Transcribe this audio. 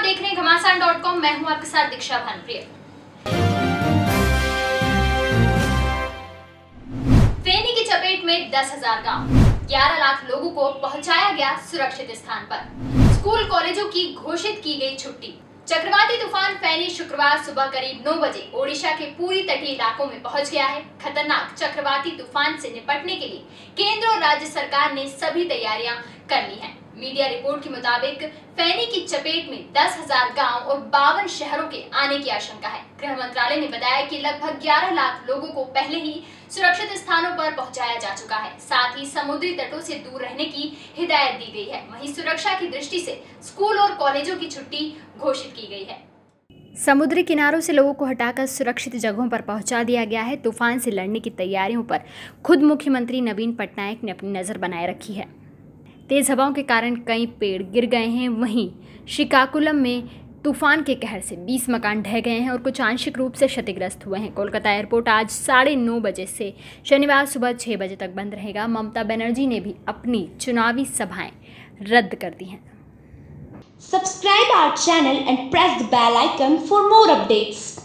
देख रहे हैं घमासान.com। मैं हूं आपके साथ दीक्षा भानुप्रिया। फेनी की चपेट में 10,000 गांव, 11 लाख लोगों को पहुंचाया गया सुरक्षित स्थान पर। स्कूल कॉलेजों की घोषित की गई छुट्टी। चक्रवाती तूफान फैनी शुक्रवार सुबह करीब 9 बजे ओडिशा के पूरी तटीय इलाकों में पहुंच गया है। खतरनाक चक्रवाती तूफान से निपटने के लिए केंद्र और राज्य सरकार ने सभी तैयारियां कर ली हैं। मीडिया रिपोर्ट के मुताबिक फैनी की चपेट में 10,000 गांव और 52 शहरों के आने की आशंका है। गृह मंत्रालय ने बताया कि लगभग 11 लाख लोगों को पहले ही सुरक्षित स्थानों पर पहुंचाया जा चुका है। साथ ही समुद्री तटों से दूर रहने की हिदायत दी गई है। वहीं सुरक्षा की दृष्टि से स्कूल और कॉलेजों की छुट्टी घोषित की गई है। समुद्री किनारों से लोगों को हटाकर सुरक्षित जगहों पर पहुंचा दिया गया है। तूफान से लड़ने की तैयारियों पर खुद मुख्यमंत्री नवीन पटनायक ने अपनी नज़र बनाए रखी है। तेज हवाओं के कारण कई पेड़ गिर गए हैं। वहीं श्रीकाकुलम में तूफान के कहर से 20 मकान ढह गए हैं और कुछ आंशिक रूप से क्षतिग्रस्त हुए हैं। कोलकाता एयरपोर्ट आज 9:30 बजे से शनिवार सुबह 6 बजे तक बंद रहेगा। ममता बनर्जी ने भी अपनी चुनावी सभाएं रद्द कर दी हैं। Subscribe our channel and press the bell icon for more updates.